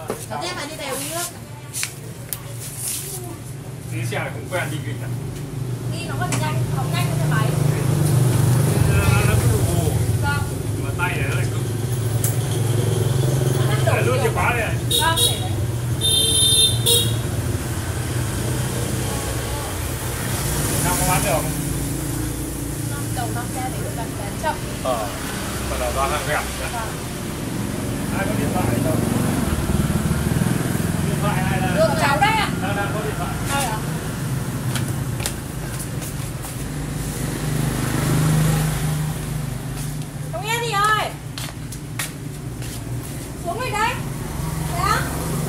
Thế phải đi đều uống nước. Đi xe này cũng quen đi kịch à? Đi nó còn nhanh, học nhanh hơn xe máy. Nó cứ ù. Vâng. Mà tay này nó lại cứng. Nó Để luôn chìa khóa đây này. Vâng, để đấy. Nào có bán được không? Đầu năm xe thì được gần đến chậm. Còn là toàn hàng gẹp. Vâng. Ai có điện thoại đâu? Điện thoại hay là... Được cháu đây ạ. Đang có điện thoại. Đây ạ. Không nghe gì ơi. Xuống đây đấy. Đấy á.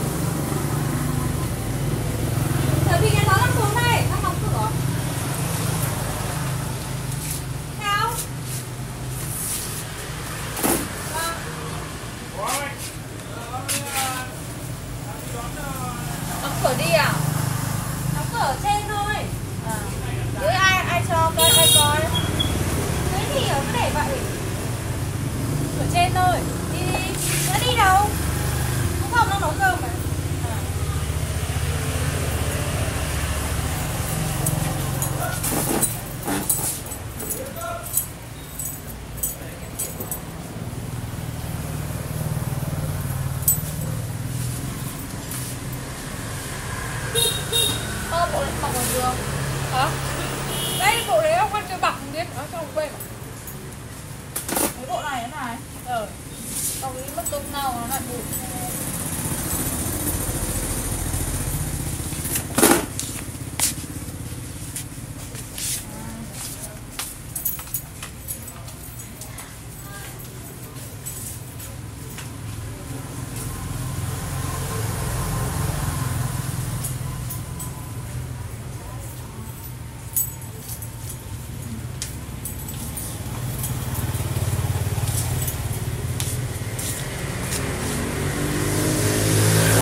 Thời thì nghe nói đang xuống đây. Đang đóng cửa. Sao? Vâng. Ôi. Đóng cửa đi à? Đóng cửa ở trên thôi. Dưới ai cho coi ai coi. Thế thì ở cứ để vậy. Ở trên thôi. Đi đi. Nó đi đâu? Không không, nó nấu cơm mà. Bộ này bọc vào giường. Hả? Đây bộ đấy ông quên chưa bọc không biết nữa, cho ông quên à? Cái bộ này thế này. Còn cái mất công nào nó lại bụi.